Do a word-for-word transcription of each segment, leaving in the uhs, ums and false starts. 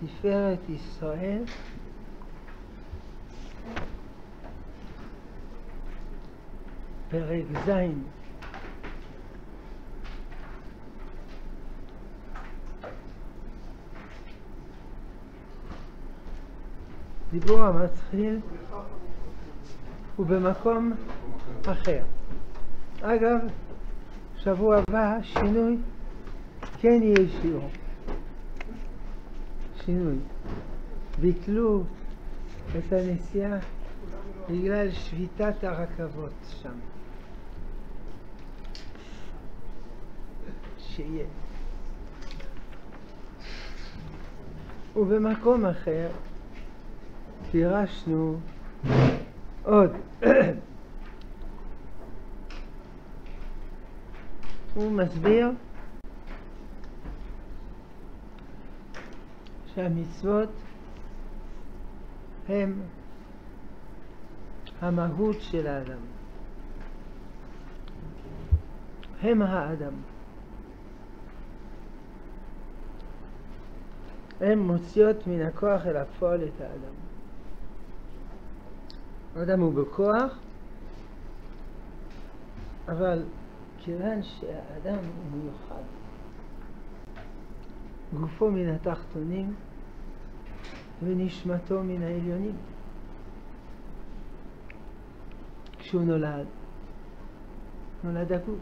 תפארת ישראל פרק זין. דיבור המתחיל הוא במקום אחר. אגב, שבוע הבא שינוי, כן יהיה שיעור. שינוי. ביטלו את הנסיעה בגלל שביתת הרכבות שם. שיהיה. ובמקום אחר פירשנו עוד. הוא מסביר שהמצוות הם המהות של האדם. הם האדם. הם מוציאות מן הכוח אל הפועל את האדם. האדם הוא בכוח, אבל כיוון שהאדם הוא מיוחד, גופו מן התחתונים ונשמתו מן העליונים. כשהוא נולד, נולד הגוף.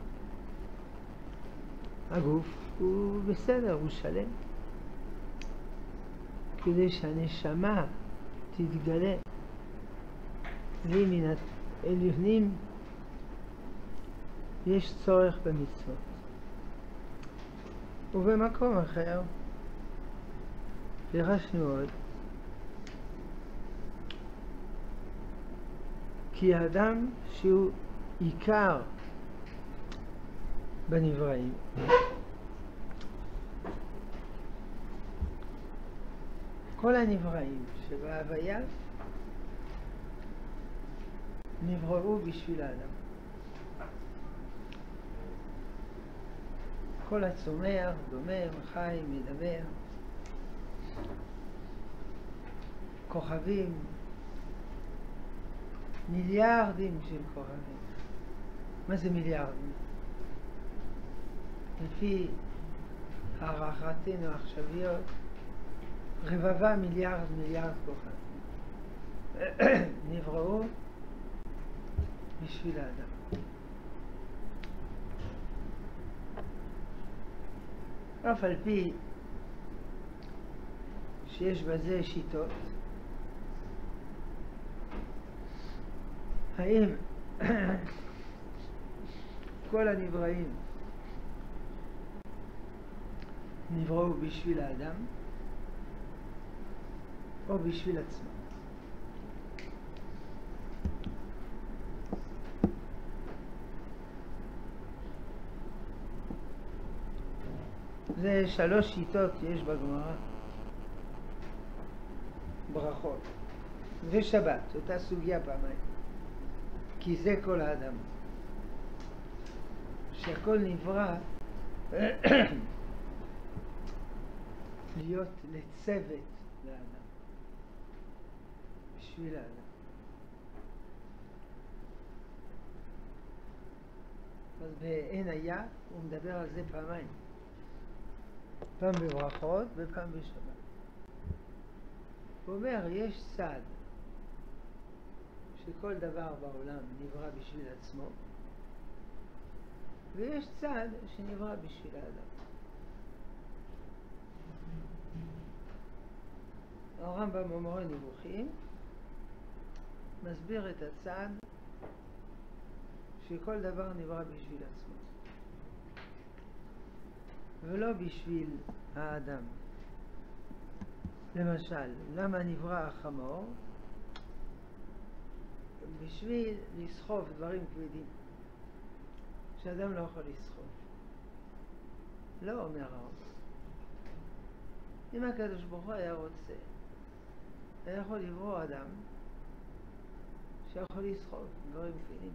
הגוף הוא בסדר, הוא שלם. כדי שהנשמה תתגלה לי מן העליונים, יש צורך במצוות. ובמקום אחר פירשנו עוד כי האדם שהוא עיקר בנבראים, כל הנבראים שבהוויה נבראו בשביל האדם. כל הצומח, דומם, חי, מדבר, כוכבים, מיליארדים של כוכבים. מה זה מיליארדים? לפי הערכתנו העכשוויות, רבבה מיליארד מיליארד כוכבים נבראו בשביל האדם. אף על פי שיש בזה שיטות, האם כל הנבראים נבראו בשביל האדם או בשביל עצמם? זה שלוש שיטות יש בגמרא. ברכות ושבת, אותה סוגיה פעמיים. כי זה כל האדם. שהכל נברא להיות לצוות לאדם. בשביל האדם. אז בעין היה הוא מדבר על זה פעמיים. פעם בברכות ופעם בשבת. הוא אומר, יש צד שכל דבר בעולם נברא בשביל עצמו, ויש צד שנברא בשביל האדם. הרמב"ם במורה נבוכים מסביר את הצד שכל דבר נברא בשביל עצמו ולא בשביל האדם. למשל, למה נברא החמור? בשביל לסחוב דברים כבדים שאדם לא יכול לסחוב. לא אומר הרמב"ם. אם הקדוש ברוך הוא היה רוצה, היה יכול לברוא אדם שיכול לסחוב דברים כבדים.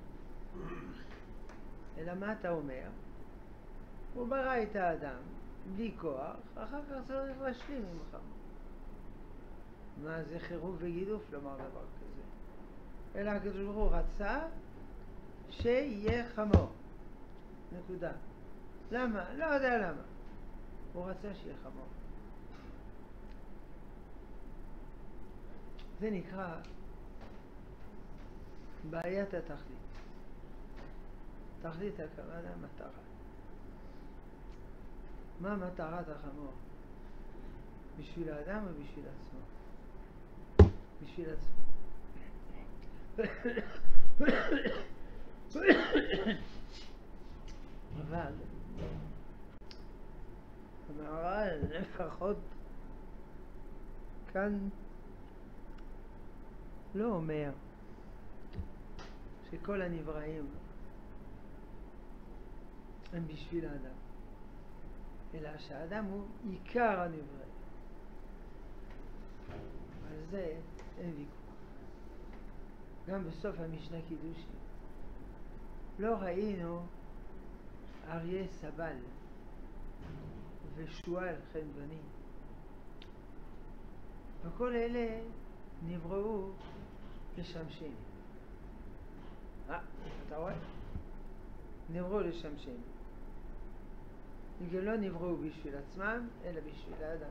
אלא מה אתה אומר? הוא ברא את האדם בלי כוח, אחר כך צריך להשלים עם חמור. מה זה חירוף וגידוף לומר דבר כזה? אלא הקדוש ברוך הוא רצה שיהיה חמור. נקודה. למה? לא יודע למה. הוא רצה שיהיה חמור. זה נקרא בעיית התכלית. תכלית הכוונה מטרה. מה מטרת החמור? בשביל האדם או בשביל עצמו? בשביל עצמו. אבל המהר"ל לפחות כאן לא אומר שכל הנבראים הם בשביל האדם, אלא שהאדם הוא עיקר הנברא. על זה אין ויכוח. גם בסוף המשנה קידושין לא ראינו אריה סבל ושועל חנווני. וכל אלה נבראו לשמשנו. אה, אתה רואה? נבראו לשמשנו. לא נבראו בשביל עצמם, אלא בשביל האדם.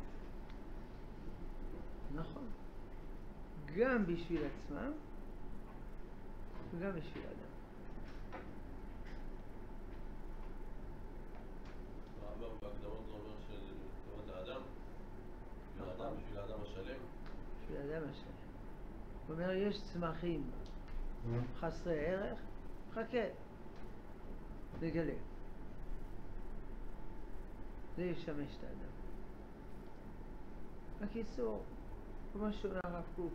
נכון. גם בשביל עצמם, וגם בשביל האדם. בהקדמות זה אומר שלטובת האדם? בשביל האדם, בשביל האדם השלם? בשביל האדם השלם. הוא אומר, יש צמחים חסרי ערך, חכה, לגלה. זה ישמש את האדם. בקיצור, כמו שאומר הרב קוק,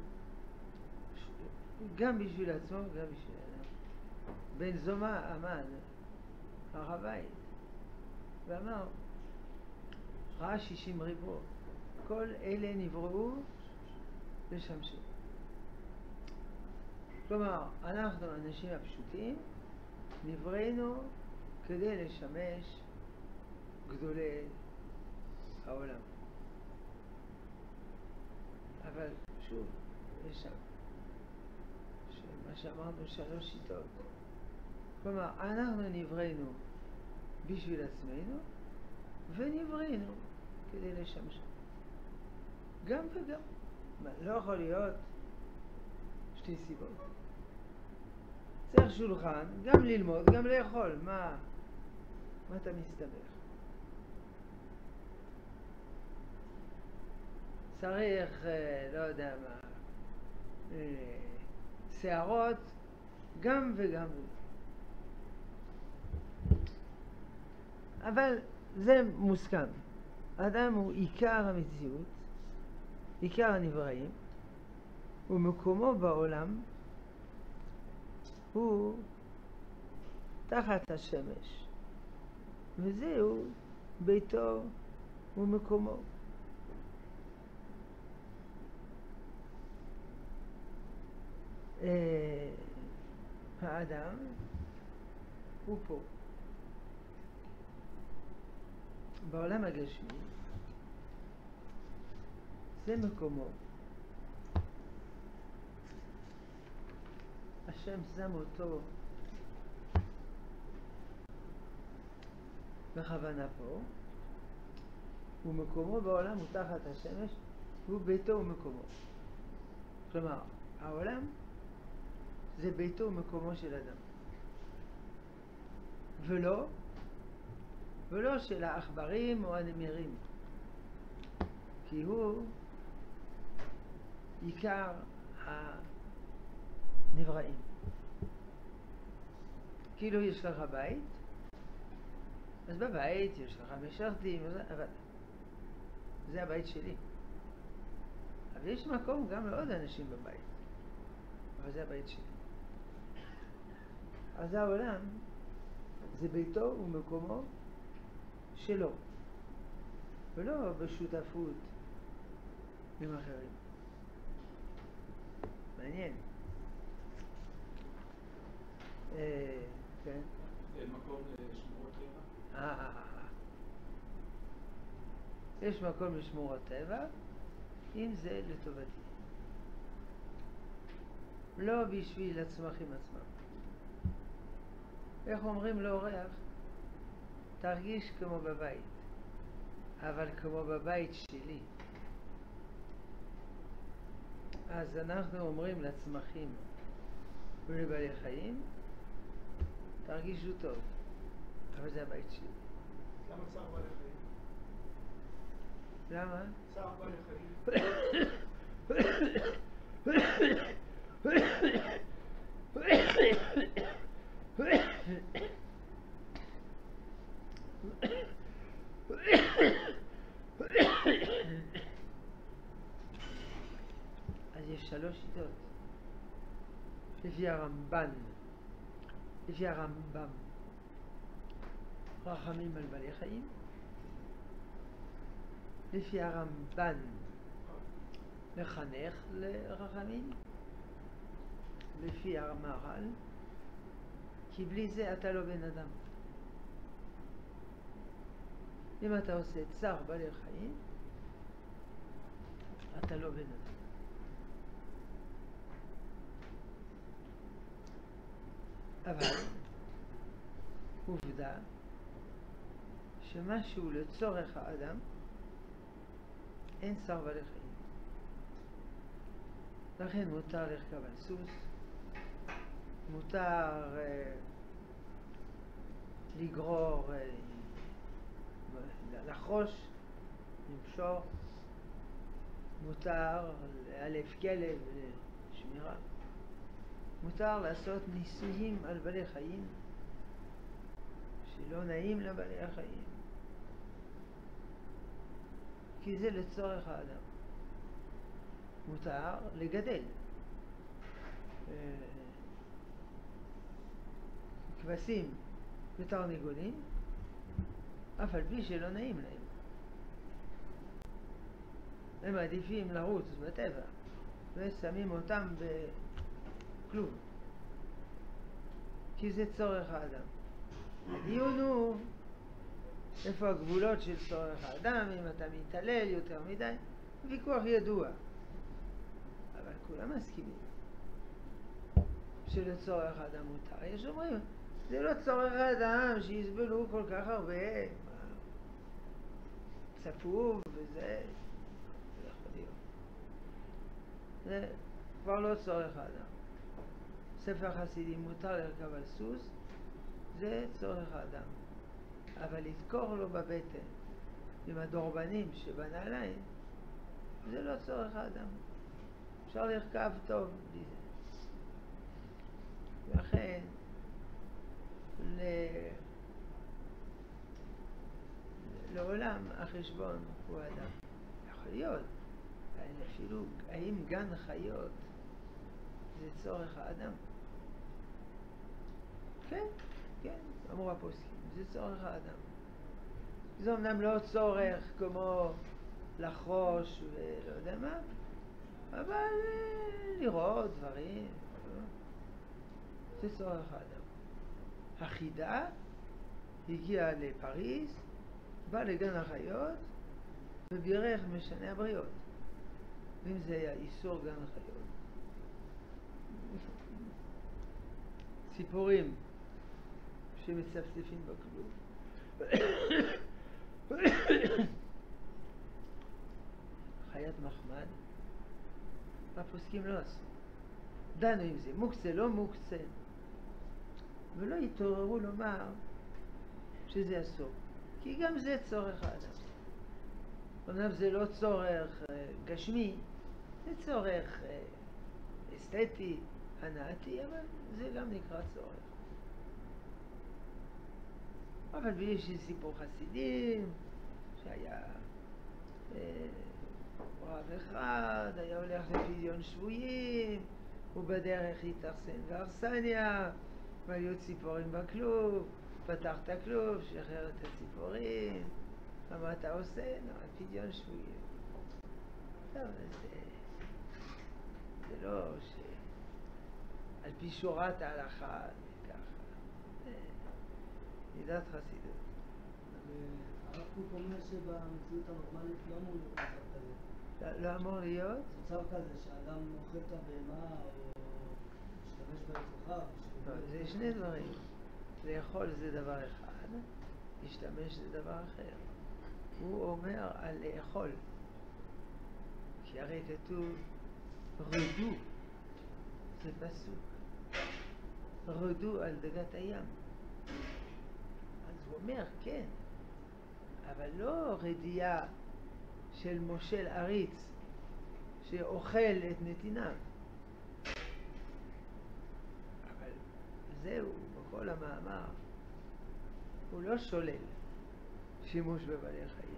גם בשביל עצמו וגם בשביל האדם. בן זומא עמד הר הבית ואמר, ראה שישים ריבו, כל אלה נבראו לשמשנו. כלומר, אנחנו האנשים הפשוטים נבראנו כדי לשמש גדולי העולם. אבל שוב, יש שם מה שאמרנו שלוש שיטות. כלומר, אנחנו נבראנו בשביל עצמנו ונבראנו כדי לשמש. גם וגם. לא יכול להיות שתי סיבות. צריך שולחן, גם ללמוד, גם לאכול. מה, מה אתה מסתבך? צריך, לא יודע מה, שערות, גם וגם. אבל זה מוסכם. האדם הוא עיקר המציאות, עיקר הנבראים, ומקומו בעולם הוא תחת השמש, וזהו ביתו ומקומו. האדם הוא פה. בעולם הגשמי זה מקומו. השם שם אותו בכוונה פה, ומקומו בעולם הוא תחת השמש, הוא ביתו ומקומו. כלומר, העולם זה ביתו ומקומו של אדם. ולא, ולא של העכברים או הנמירים. כי הוא עיקר הנבראים. כאילו יש לך בית, אז בבית יש לך משרתים, אבל זה הבית שלי. אבל יש מקום גם לעוד אנשים בבית. אבל זה הבית שלי. אז העולם זה ביתו ומקומו שלו, ולא בשותפות עם אחרים. מעניין. כן? אין מקום לשמורות טבע? אה, יש מקום לשמורות טבע, אם זה לטובתי. לא בשביל הצמחים עצמם. איך אומרים לאורח? תרגיש כמו בבית, אבל כמו בבית שלי. אז אנחנו אומרים לצמחים ולבעלי חיים, תרגישו טוב, אבל זה הבית שלי. למה צער בעלי חיים? למה? צער בעלי חיים. אז יש שלוש שיטות. לפי הרמב"ן, לפי הרמב"ם, רחמים על בעלי חיים. לפי הרמב"ן, לחנך לרחמים. לפי המהר"ל, כי בלי זה אתה לא בן אדם. אם אתה עושה צער בעלי חיים, אתה לא בן אדם. אבל עובדה שמשהו לצורך האדם אין צער בעלי חיים. לכן מותר לרכב על סוס, מותר אה, לגרור, אה, לחוש, למשוך, מותר לאלף כלב לשמירה, מותר לעשות ניסויים על בעלי חיים שלא נעים לבעלי החיים, כי זה לצורך האדם. מותר לגדל כבשים ותרנגולים, אף על פי שלא נעים להם. הם מעדיפים לרוץ בטבע ושמים אותם בכלוב, כי זה צורך האדם. הדיון הוא איפה הגבולות של צורך האדם, אם אתה מתעלל יותר מדי, ויכוח ידוע. אבל כולם מסכימים שלצורך האדם מותר. יש אומרים, זה לא צורך האדם שיסבלו כל כך הרבה, צפוף וזה, זה יכול להיות. זה כבר לא צורך האדם. ספר חסידים מותר לרכב על סוס, זה צורך האדם. אבל לתקור לו בבטן עם הדורבנים שבנעליים, זה לא צורך האדם. אפשר לרכב טוב בלי זה. ולכן, ל... לעולם החשבון הוא האדם. יכול להיות, אפילו האם גן חיות זה צורך האדם? כן, כן, אמרו הפוסקים, זה צורך האדם. זה אמנם לא צורך כמו לחרוש ולא יודע מה, אבל לראות דברים, זה צורך האדם. החידה הגיעה לפריז, בא לגן החיות ובירך משנה הבריות. ואם זה היה איסור גן החיות, ציפורים שמצפצפים בכלוב, חיית מחמד, הפוסקים לא עשו. דנו אם זה מוקצה, לא מוקצה, ולא התעוררו לומר שזה אסור, כי גם זה צורך האדם. אומנם זה לא צורך גשמי, זה צורך אסתטי, הנאתי, אבל זה גם נקרא צורך. אבל יש סיפור חסידים שהיה אה, רב אחד, היה הולך לפדיון שבויים, ובדרך התאכסן באכסניה, והיו ציפורים בכלוב, פתח את הכלוב, שחרר את הציפורים, מה אתה עושה? נו, פדיון שבויים. טוב, זה, זה לא ש... על פי שורת ההלכה, ככה. מידת חסידות. הרב קוק אומר שבמציאות הנורמלית לא אמור להיות מצב כזה. לא, לא אמור להיות? מצב כזה שאדם אוכל את הבהמה או משתמש ביצוחה. לא, זה שני דברים. לאכול זה דבר אחד, להשתמש זה דבר אחר. הוא אומר על לאכול, כי הרי כתוב רדו, זה פסוק, רדו על דגת הים. אז הוא אומר כן, אבל לא רדייה של מושל עריץ שאוכל את נתיניו. אבל זהו, בכל המאמר הוא לא שולל שימוש בבעלי חיים.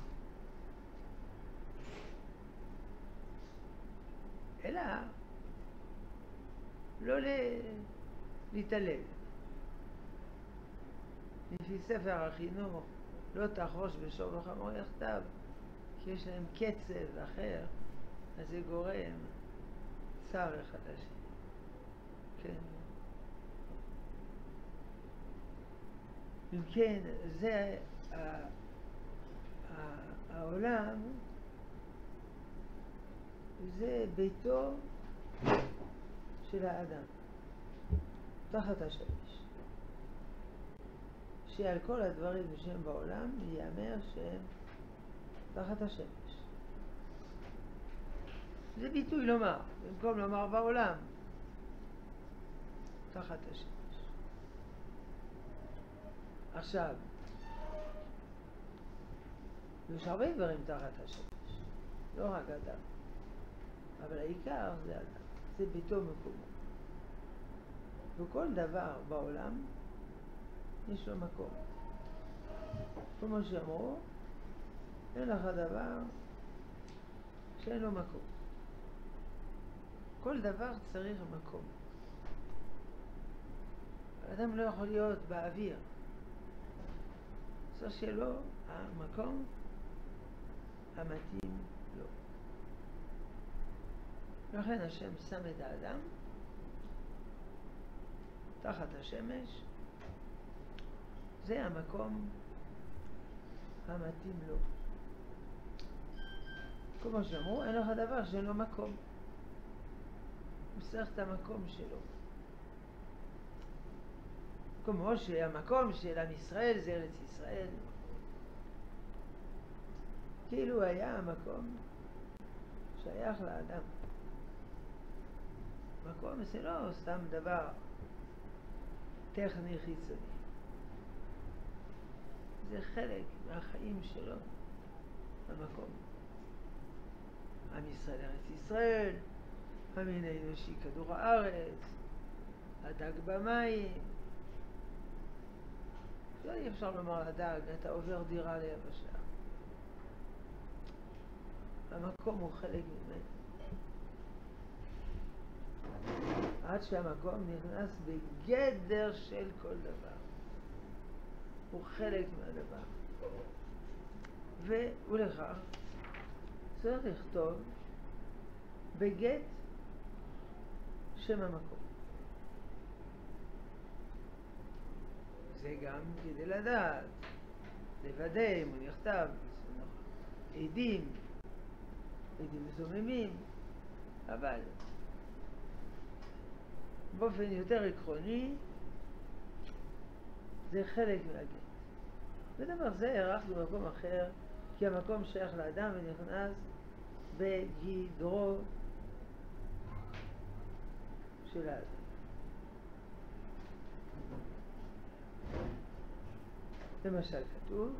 אלא לא להתעלל. לפי ספר החינוך לא תחרוש בשור וחמור יחדיו, כי יש להם קצב אחר, אז זה גורם צער אחד לשני. כן. אם כן, זה העולם, זה ביתו של האדם, תחת השמש. שעל כל הדברים שהם בעולם ייאמר שהם תחת השמש. זה ביטוי לומר, במקום לומר בעולם, תחת השמש. עכשיו, יש הרבה דברים תחת השמש, לא רק אדם, אבל העיקר זה אדם, זה ביתו מקומו. וכל דבר בעולם יש לו מקום. כמו שאמרו, אין לך דבר שאין לו מקום. כל דבר צריך מקום. האדם לא יכול להיות באוויר. זה שלו המקום המתאים לו. לכן השם שם את האדם תחת השמש, זה המקום המתאים לו. כמו שאמרו, אין לך דבר שאין לו מקום. הוא צריך את המקום שלו. כמו שהמקום של עם ישראל זה ארץ ישראל. כאילו היה המקום שייך לאדם. מקום זה לא סתם דבר טכני חיצוני. זה חלק מהחיים שלו, המקום. עם ישראל ארץ ישראל, המין האנושי כדור הארץ, הדג במים. לא אי אפשר לומר לדג, אתה עובר דירה ליבשה. המקום הוא חלק ממנו. עד שהמקום נכנס בגדר של כל דבר. הוא חלק מהדבר. ולכך צריך לכתוב בגט שם המקום. זה גם כדי לדעת, לוודא אם הוא נכתב, עדים, עדים מזוממים, אבל באופן יותר עקרוני זה חלק מהגט. ודבר זה ערך במקום אחר, כי המקום שייך לאדם ונכנס בגדרו של האדם. למשל כתוב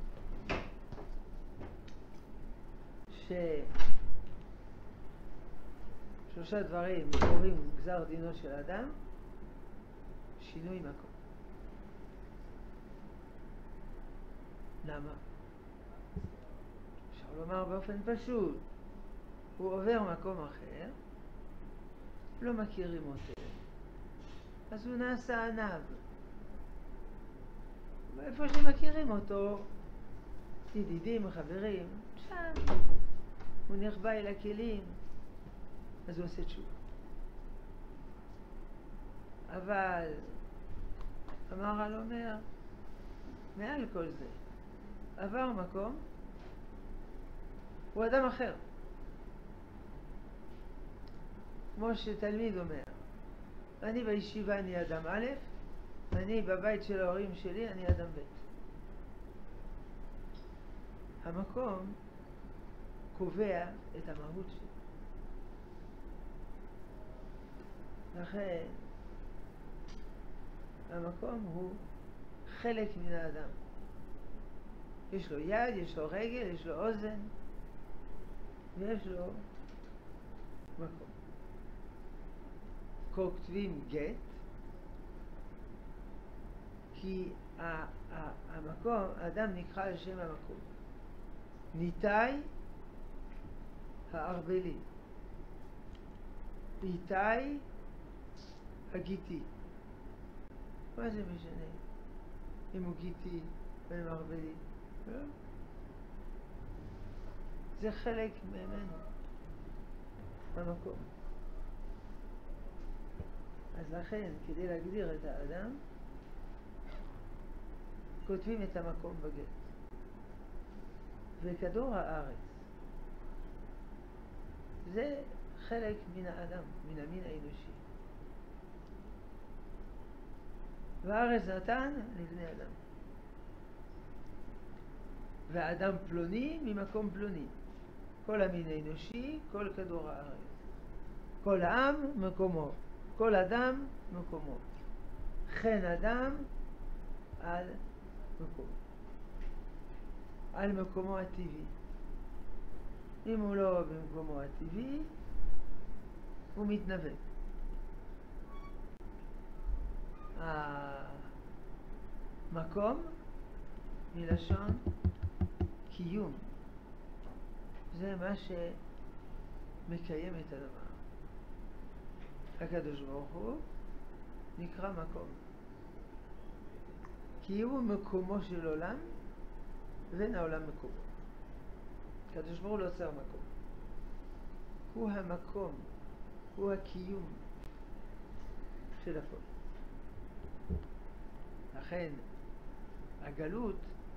ששלושה דברים קוראים גזר דינו של אדם, שינוי מקום. למה? אפשר לומר באופן פשוט, הוא עובר מקום אחר, לא מכירים אותו, אז הוא נעשה ענב. ואיפה שמכירים אותו, ידידים, חברים, שם הוא נחבא אל הכלים, אז הוא עושה תשובה. אבל המהר"ל אומר, מעל כל זה, עבר מקום, הוא אדם אחר. כמו שתלמיד אומר, אני בישיבה אני אדם א', אני בבית של ההורים שלי אני אדם ב'. המקום קובע את המהות שלי. לכן המקום הוא חלק מן האדם. יש לו יד, יש לו רגל, יש לו אוזן, ויש לו מקום. כותבים גט, כי המקום, האדם נקרא על שם המקום. ניתאי הארבלי, איתי הגיטי. מה זה משנה אם הוא גיטי או אם ארבלי? לא. זה חלק ממנו, המקום. אז לכן, כדי להגדיר את האדם, כותבים את המקום בגט. וכדור הארץ זה חלק מן האדם, מן המין האנושי. והארץ נתן לבני אדם. והאדם פלוני ממקום פלוני. כל המין האנושי, כל כדור הארץ. כל העם מקומו. כל אדם מקומו. חן אדם על מקומו. על מקומו הטבעי. אם הוא לא במקומו הטבעי, הוא מתנוון. המקום מלשון קיום. זה מה שמקיים את הדבר. הקדוש ברוך הוא נקרא מקום. כי הוא מקומו של עולם, ואין העולם מקומו. הקדוש ברוך הוא לא צריך מקום. הוא המקום, הוא הקיום של הכל. לכן הגלות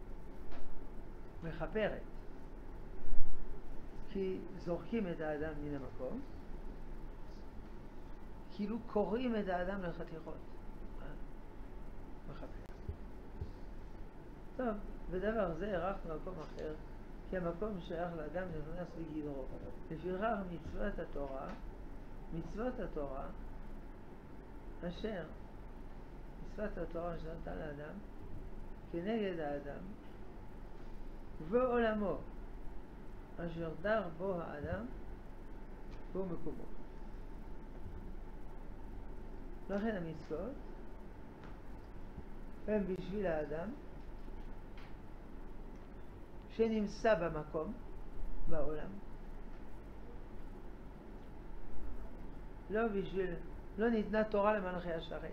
מחפרת, כי זורקים את האדם מן המקום, כאילו קוראים את האדם לחתיכות. מחפר. טוב, בדבר זה ערכנו מקום אחר, כי המקום שייך לאדם נכנס לגדרו. לפיכך מצוות התורה, מצוות התורה, אשר מצוות התורה שנתן לאדם, כנגד האדם, ובעולמו, אשר דר בו האדם, בו מקומו. לכן המצוות הם בשביל האדם שנמצא במקום, בעולם. לא בשביל, לא ניתנה תורה למלאכי השרת,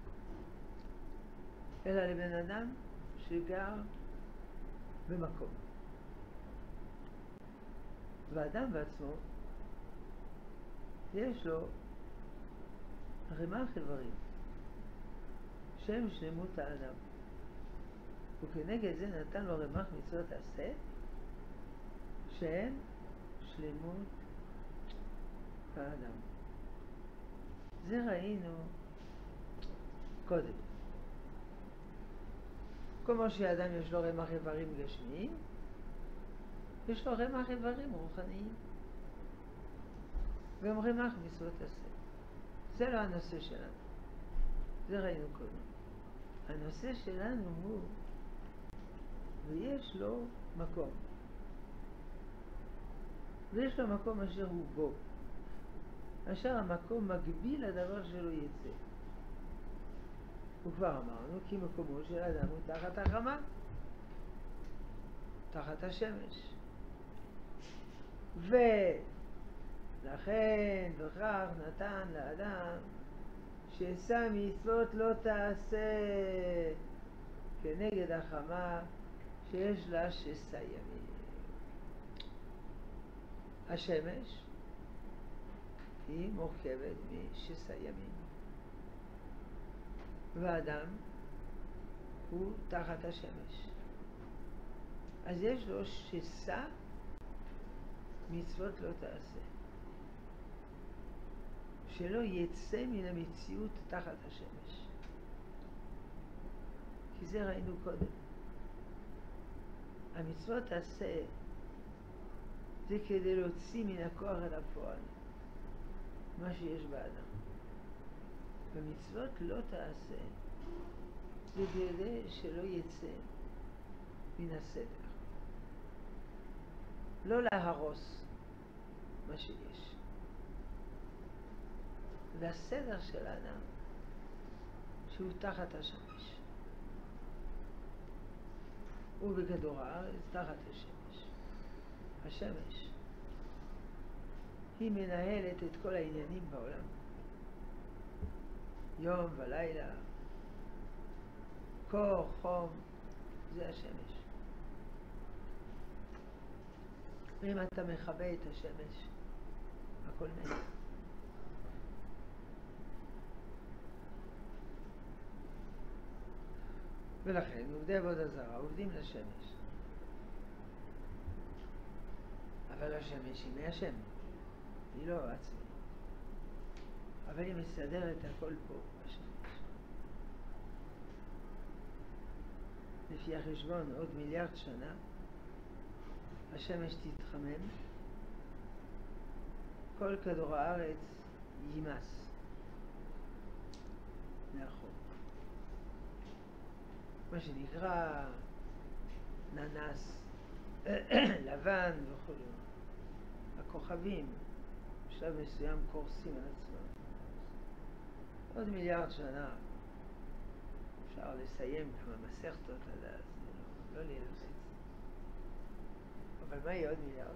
אלא לבן אדם שגר במקום. והאדם בעצמו יש לו רמ"ח איברים שהם שלמות האדם, וכנגד זה נתן לו רמ"ח מצוות עשה שהם שלמות האדם. זה ראינו קודם. כמו שאדם יש לו רמ"ח איברים גשמיים, יש לו רמ"ח איברים רוחניים, והם רמ"ח מצוות עשה. זה לא הנושא שלנו, זה ראינו קודם. הנושא שלנו הוא, ויש לו מקום, ויש לו מקום אשר הוא בו, אשר המקום מגביל הדבר שלו יצא. וכבר אמרנו כי מקומו של אדם הוא תחת החמה, תחת השמש. ולכן בכך נתן לאדם שעשה מצוות לא תעשה כנגד החמה שיש לה שסה ימים. השמש היא מורכבת משסה ימים, והאדם הוא תחת השמש. אז יש לו שסה מצוות לא תעשה, שלא יצא מן המציאות תחת השמש. כי זה ראינו קודם. המצוות תעשה זה כדי להוציא מן הכוח אל הפועל מה שיש באדם. במצוות לא תעשה זה כדי שלא יצא מן הסדר. לא להרוס מה שיש. והסדר של האדם שהוא תחת השמש. הוא בכדור הארץ תחת השמש. השמש היא מנהלת את כל העניינים בעולם. יום ולילה, קור, חום, זה השמש. ואם אתה מכבה את השמש, הכל מת. ולכן עובדי עבודה זרה עובדים לשמש. אבל השמש היא מהשם, היא לא עצמי. אבל היא מסדרת הכל פה בשמש. לפי החשבון עוד מיליארד שנה השמש תתחמם, כל כדור הארץ יימס מהחום. מה שנקרא ננס לבן וכו'. הכוכבים בשלב מסוים קורסים על עצמם. עוד מיליארד שנה אפשר לסיים כמה מסכתות עד אז, לא להילוס. אבל מה יהיה עוד מיליארד?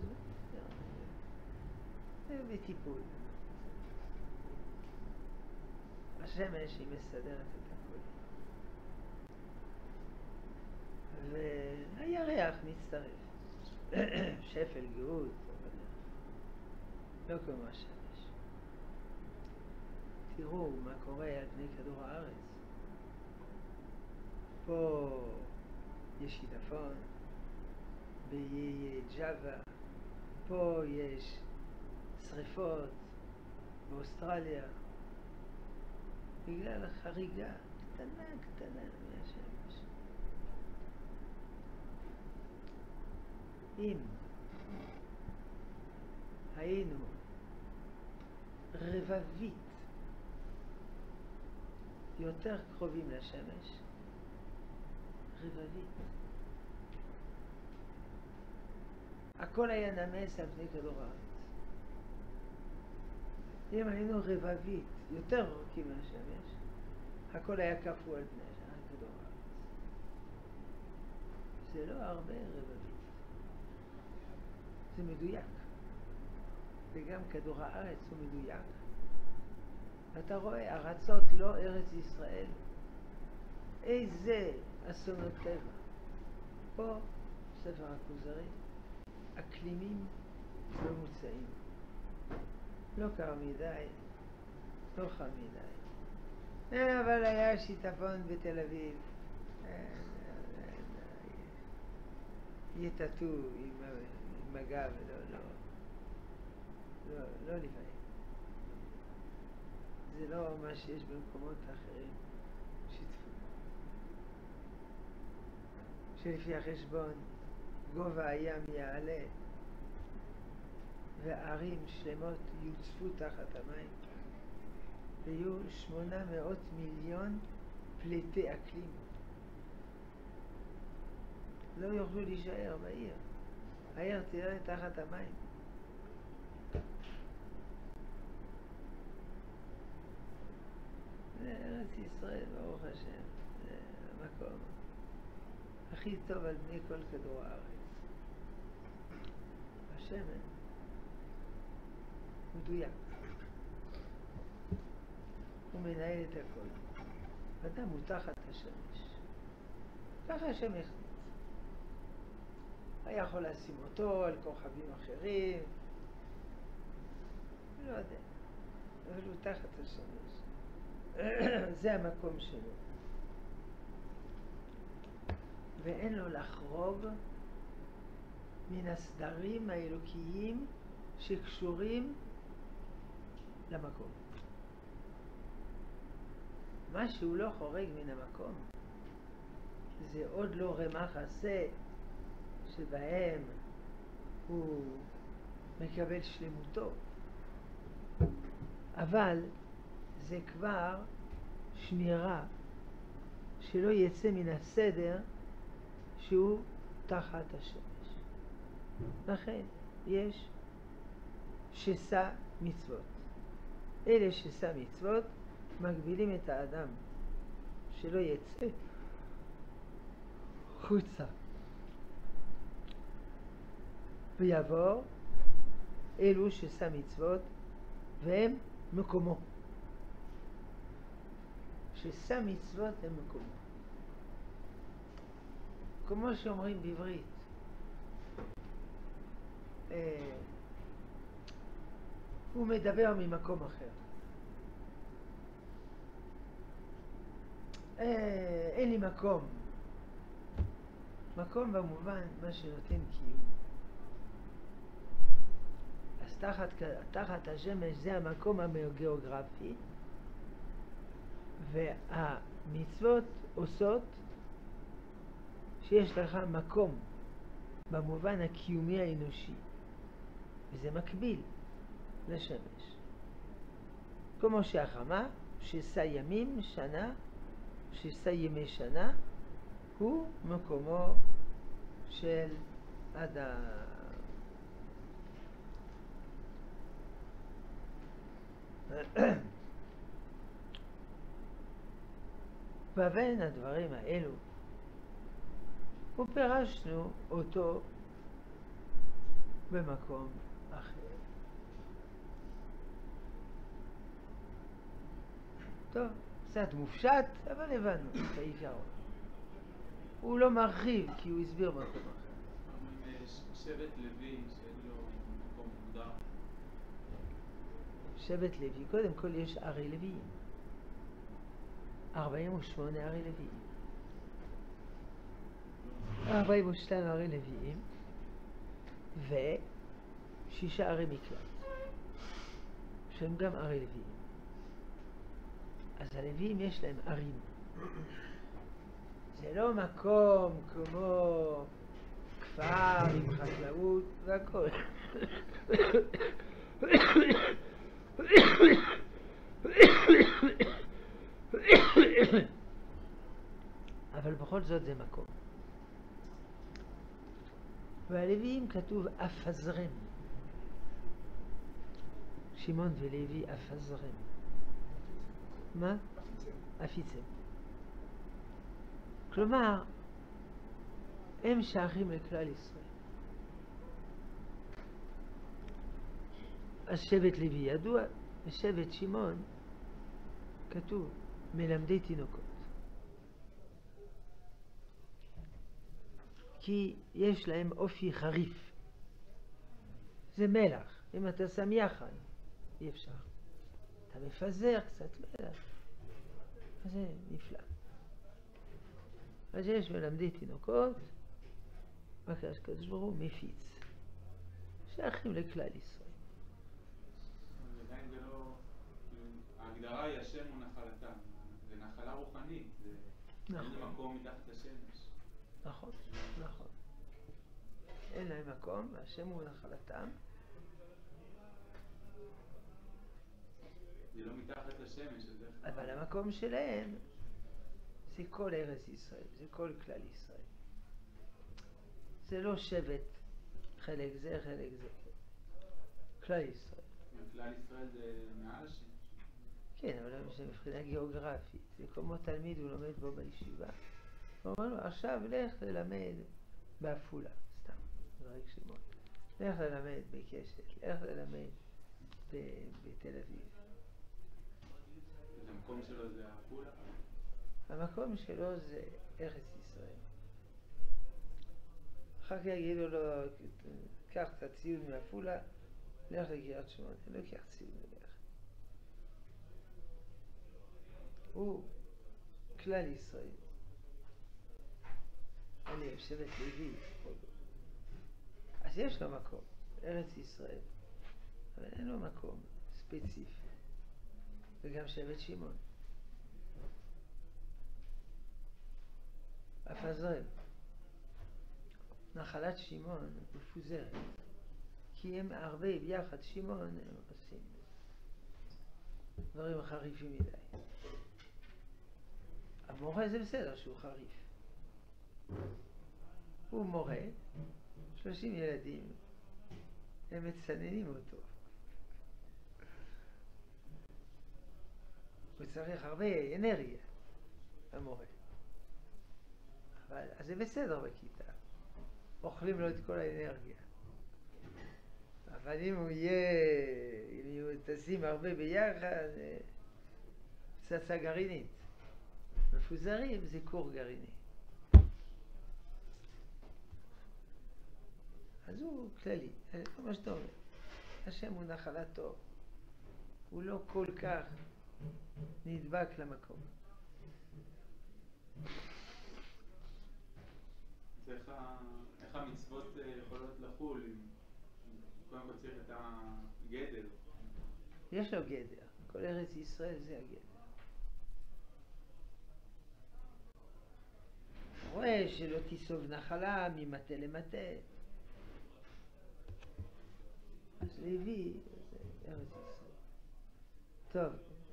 זה בטיפול. השמש היא מסדרת את הכל. והירח מצטרף. שפל גאות, אבל לא כמו השמש. תראו מה קורה על פני כדור הארץ. פה יש שיטפון, באיי ג'אווה, פה יש שריפות, באוסטרליה, בגלל החריגה קטנה קטנה מהשמש. אם היינו רבבית יותר קרובים לשמש, רבבית, הכל היה נמס על פני כדור הארץ. אם היינו רבבית יותר רחוקים מהשמש, הכל היה קפוא על פני כדור הארץ. זה לא הרבה רבבית. זה מדויק. וגם כדור הארץ הוא מדויק. אתה רואה, ארצות לא ארץ ישראל. איזה אסונות טבע. פה, ספר הכוזרי, אקלימים ממוצעים. לא קר מדי, לא חם מדי. אבל היה שיטפון בתל אביב. יטטו עם מגע ולא, לא, לא, לא לפעמים. זה לא מה שיש במקומות אחרים. שיטפו. שלפי החשבון, גובה הים יעלה וערים שלמות יוצפו תחת המים ויהיו שמונה מאות מיליון פליטי אקלים. לא יוכלו להישאר בעיר. העיר תראה תחת המים. זה ארץ ישראל, ברוך השם. זה המקום הכי טוב על פני כל כדור הארץ. השמן מדויק. הוא מנהל את הכל. אדם הוא תחת השמש. ככה השם החליט. היה יכול לשים אותו על כוכבים אחרים. לא יודע. אבל הוא תחת השמש. זה המקום שלו. ואין לו לחרוג מן הסדרים האלוקיים שקשורים למקום. מה שהוא לא חורג מן המקום, זה עוד לא רמ"ח עשה שבהם הוא מקבל שלמותו, אבל זה כבר שמירה שלא יצא מן הסדר שהוא תחת השמש. לכן יש שסע מצוות. אלה שסע מצוות מגבילים את האדם שלא יצא חוצה ויעבור אלו שסע מצוות והם מקומו. שסע מצוות הם מקומו. כמו שאומרים בעברית, אה, הוא מדבר ממקום אחר. אה, אין לי מקום. מקום במובן מה שנותן קיום. אז תחת, תחת השמש זה המקום הגיאוגרפי, והמצוות עושות שיש לך מקום במובן הקיומי האנושי, וזה מקביל לשמש. כמו שהחמה, שסע ימים, שנה, שסע ימי שנה, הוא מקומו של אדם. ובין הדברים האלו ופרשנו אותו במקום אחר. טוב, קצת מופשט, אבל הבנו את העיקרון. הוא לא מרחיב כי הוא הסביר מקום אחר. שבט לוי שאין לו מקום מוגדר. שבט לוי, קודם כל יש ערי לוויים. ארבעים ושמונה ערי לוויים. ארבעים ושתיים ערי לוויים ושישה ערי מקלט שהם גם ערי לוויים. אז הלוויים יש להם ערים. זה לא מקום כמו כפר עם חקלאות והכל. אבל בכל זאת זה מקום. והלוויים כתוב אפזרם. שמעון ולוי אפזרם. מה? אפיצם. כלומר, הם שייכים לכלל ישראל. אז שבט לוי ידוע, ושבט שמעון כתוב מלמדי תינוקות. כי יש להם אופי חריף. זה מלח. אם אתה שם יחד, אי אפשר. אתה מפזר קצת מלח. זה נפלא. אז יש מלמדי תינוקות, בקדוש הקדוש ברוך הוא מפיץ. שייכים לכלל ישראל. עדיין זה לא... ההגדרה היא השם הוא נחלתם. זה נחלה רוחנית. זה מקום מתחת השמש. נכון, נכון. אין להם מקום, והשם הוא נחלתם. זה לא מתחת לשמש. אבל המקום שלהם זה כל ארץ ישראל, זה כל כלל ישראל. זה לא שבט, חלק זה, חלק זה. כלל ישראל. כלל ישראל זה מעל השמש. כן, אבל זה מבחינה גיאוגרפית. זה כמו תלמיד, הוא לומד בו בישיבה. הוא אומר לו, עכשיו לך ללמד בעפולה, סתם, זרק שמות. לך ללמד בקשת, לך ללמד בתל אביב. המקום שלו זה עפולה? המקום שלו זה ארץ ישראל. אחר כך יגידו לו, קח את הציוד מעפולה, לך לקריית שמונה, לא קח ציוד מלך. הוא כלל ישראל. אני שבט לוי. אז יש לו מקום, ארץ ישראל, אבל אין לו מקום ספציפי. וגם שבט שמעון. מפזרים. נחלת שמעון מפוזרת, כי הם הרבה ביחד, שמעון הם עושים דברים חריפים מדי. המורה זה בסדר שהוא חריף. הוא מורה, שלושים ילדים, הם מצננים אותו. הוא צריך הרבה אנרגיה, המורה. אבל אז זה בסדר בכיתה. אוכלים לו את כל האנרגיה. אבל אם הוא יהיה, אם יהיו טסים הרבה ביחד, פצצה גרעינית. מפוזרים זה כור גרעיני. אז הוא כללי, זה מה שאתה אומר. השם הוא נחלת טוב. הוא לא כל כך נדבק למקום. איך המצוות יכולות לחול אם קודם כל צריך את הגדר? יש לו גדר. כל ארץ ישראל זה הגדר. רואה שלא תיסוב נחלה ממטה למטה. אז לוי זה ארץ ישראל. טוב.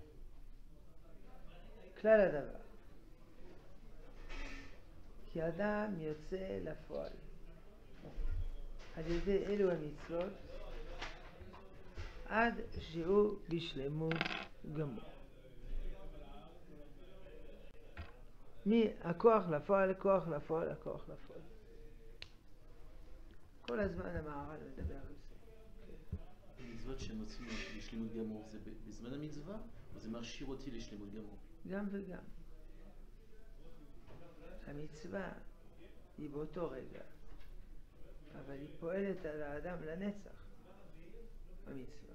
כלל הדבר. כי אדם יוצא לפועל על ידי אלו המצוות עד שהוא בשלמות גמור. מהכוח לפועל, הכוח לפועל, הכוח לפועל. כל הזמן המהר"ל מדבר על זה. המצוות שמוצאים לשלמות גמור זה בזמן המצווה, או זה מרשיר אותי לשלמות גמור? גם וגם. המצווה היא באותו רגע, אבל היא פועלת על האדם לנצח, המצווה.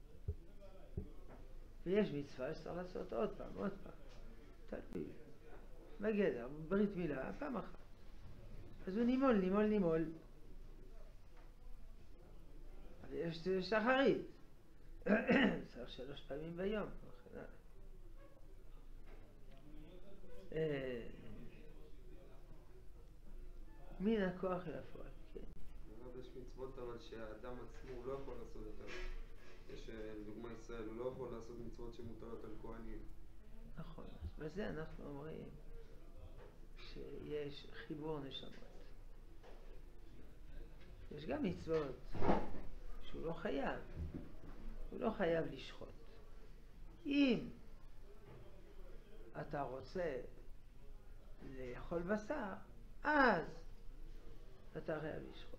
ויש מצווה שצריך לעשות עוד פעם, עוד פעם. תלוי. בגדר, ברית מילה, פעם אחת. אז הוא נימול, נימול, נימול. אבל יש שחרית. צריך שלוש פעמים ביום. מן הכוח אל הפועל, כן. יש מצוות אבל שהאדם עצמו הוא לא יכול לעשות אותן. יש, לדוגמה ישראל, הוא לא יכול לעשות מצוות שמוטלות על כהנים. נכון, בזה אנחנו אומרים שיש חיבור נשמות. יש גם מצוות שהוא לא חייב, הוא לא חייב לשחוט. אם אתה רוצה לאכול בשר, אז אתה חייב לשחוט.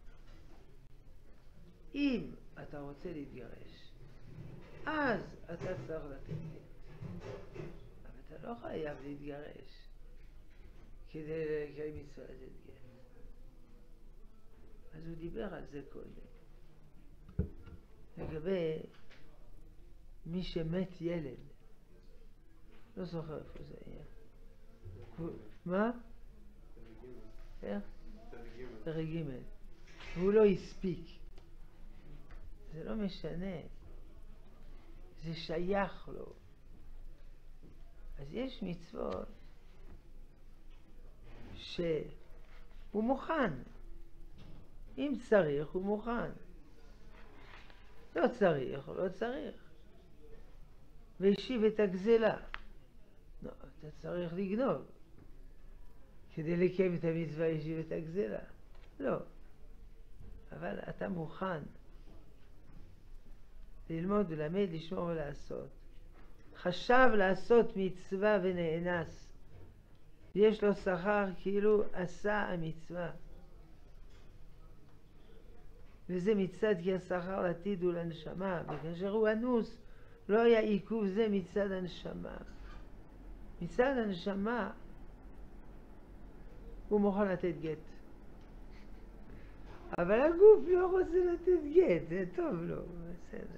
אם אתה רוצה להתגרש, אז אתה צריך לתת גט. אבל אתה לא חייב להתגרש כדי לקיים מצווה לתת גט. אז הוא דיבר על זה קודם. לגבי מי שמת ילד, לא זוכר איפה זה היה. מה? איך? פרק ג'. והוא לא הספיק. זה לא משנה. זה שייך לו. אז יש מצוות שהוא מוכן. אם צריך, הוא מוכן. לא צריך, לא צריך. והשיב את הגזלה. לא, אתה צריך לגנוב. כדי לקיים את המצווה ישיב את הגזלה. לא. אבל אתה מוכן ללמוד ולמד, לשמור ולעשות. חשב לעשות מצווה ונאנס. יש לו שכר כאילו עשה המצווה. וזה מצד כי השכר לעתיד הוא לנשמה, וכאשר הוא אנוס לא היה עיכוב זה מצד הנשמה. מצד הנשמה הוא מוכן לתת גט. אבל הגוף לא רוצה לתת גט, זה טוב לו, בסדר.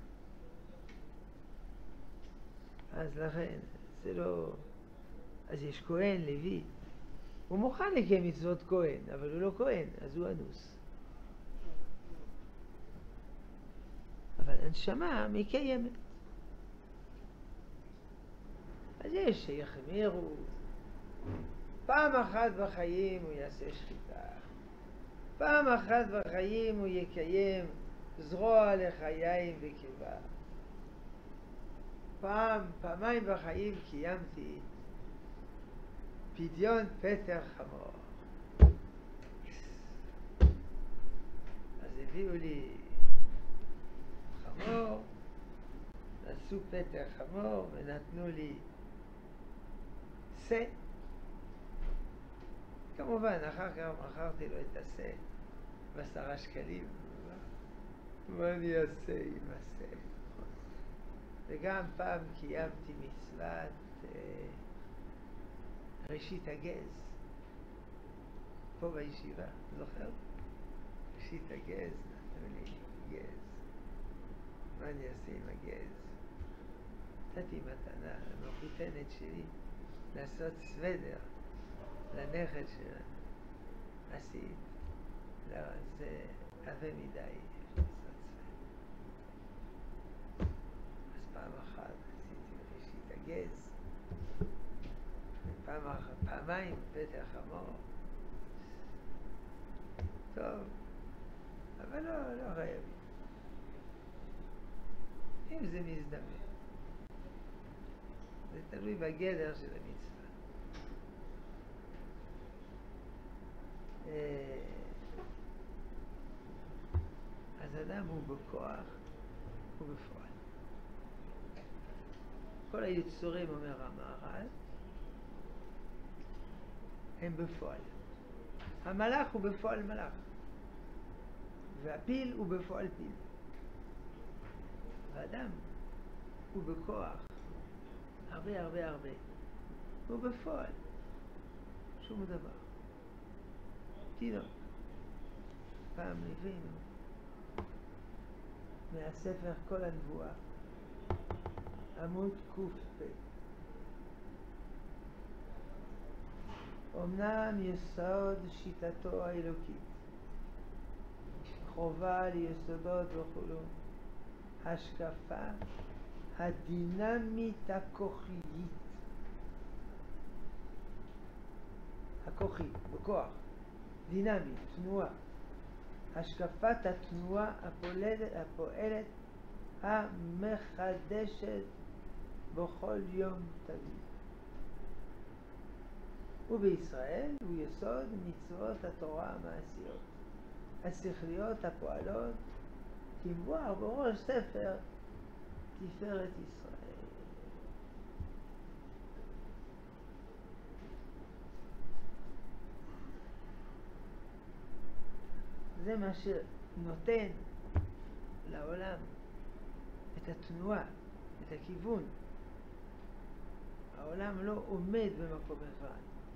אז לכן, זה לא... אז יש כהן, לוי. הוא מוכן לקיים מצוות כהן, אבל הוא לא כהן, אז הוא אנוס. אבל הנשמה מקיימת. אז יש שיחמירו, פעם אחת בחיים הוא יעשה שחיטה. פעם אחת בחיים הוא יקיים זרוע לחיים וקיבה. פעם, פעמיים בחיים קיימתי פדיון פטר חמור. אז הביאו לי חמור, נעשו פטר חמור ונתנו לי שא. כמובן, אחר כך מכרתי לו את השא בעשרה שקלים. מה אני אעשה עם השא? וגם פעם קיימתי מצוות אה, ראשית הגז. פה בישיבה, זוכר? ראשית הגז, נתנו לי גז. מה אני אעשה עם הגז? נתתי מתנה למחותנת שלי לעשות סוודר לנכד שלנו. עשית. לא, זה עבה מדי. אז פעם אחת עשיתי ראשית הגז. פעם אחת, פעמיים פטר חמור. טוב, אבל לא, לא חייבים. אם זה מזדמן. זה תלוי בגדר של המצווה. אז אדם הוא בכוח ובפועל. כל היצורים, אומר המהר"ל, הם בפועל. המלאך הוא בפועל מלאך, והפיל הוא בפועל פיל. האדם הוא בכוח הרבה הרבה הרבה, הוא בפועל שום דבר. תינוק, פעם ליווינו מהספר כל הנבואה, עמוד ק"פ. אמנם יסוד שיטתו האלוקית, חובה ליסודות וכולו, השקפה הדינמית הכוחית, הכוחית, בכוח, דינמית, תנועה, השקפת התנועה הפועלת, הפועלת המחדשת בכל יום תמיד. ובישראל הוא יסוד מצוות התורה המעשיות, השכליות הפועלות כמבואר בראש ספר תפארת ישראל. זה מה שנותן לעולם את התנועה, את הכיוון. העולם לא עומד במקום אחד.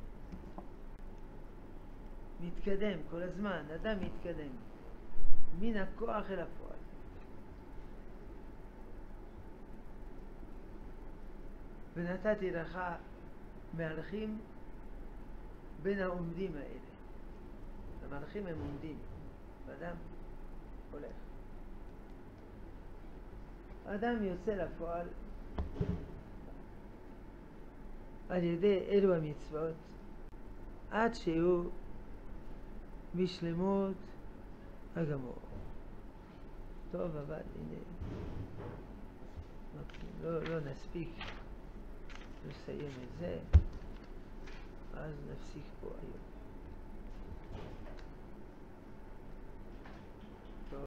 מתקדם כל הזמן, אדם מתקדם מן הכוח אל הפועל. ונתתי לך מהלכים בין העומדים האלה. המהלכים הם עומדים, ואדם הולך. האדם יוצא לפועל על ידי אלו המצוות עד שהוא בשלמות הגמור. טוב, אבל הנה, לא, לא נספיק לסיים את זה, אז נפסיק פה היום.